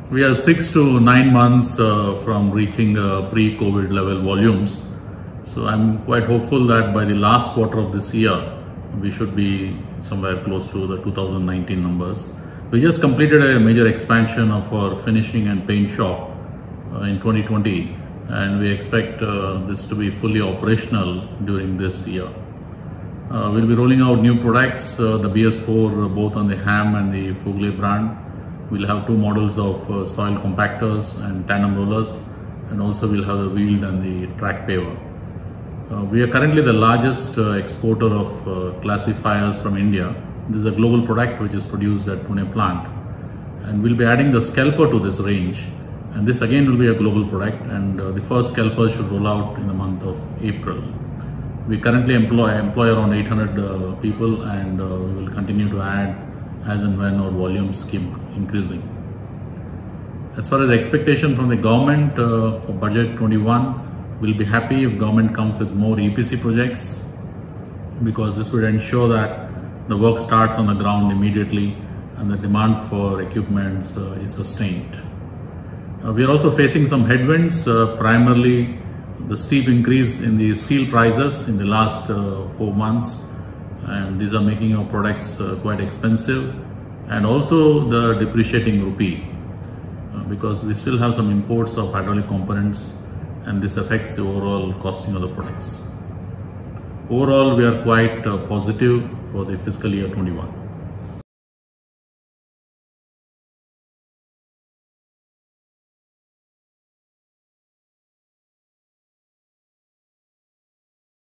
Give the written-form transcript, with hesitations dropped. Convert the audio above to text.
We are 6 to 9 months from reaching pre-COVID level volumes. So I'm quite hopeful that by the last quarter of this year, we should be somewhere close to the 2019 numbers. We just completed a major expansion of our finishing and paint shop in 2020, and we expect this to be fully operational during this year. We'll be rolling out new products, the BS4 both on the HAM and the Fugler brand. We'll have two models of soil compactors and tandem rollers, and also we'll have the wheeled and the track paver. We are currently the largest exporter of classifiers from India. This is a global product which is produced at Pune plant, and we'll be adding the scalper to this range, and this again will be a global product, and the first scalper should roll out in the month of April. We currently employ around 800 people, and we will continue to add as and when our volumes keep increasing. As far as expectation from the government for budget 21, we'll be happy if government comes with more EPC projects, because this would ensure that the work starts on the ground immediately and the demand for equipment is sustained. We are also facing some headwinds, primarily the steep increase in the steel prices in the last 4 months, and these are making our products quite expensive, and also the depreciating rupee, because we still have some imports of hydraulic components, and this affects the overall costing of the products. Overall, we are quite positive for the fiscal year 21.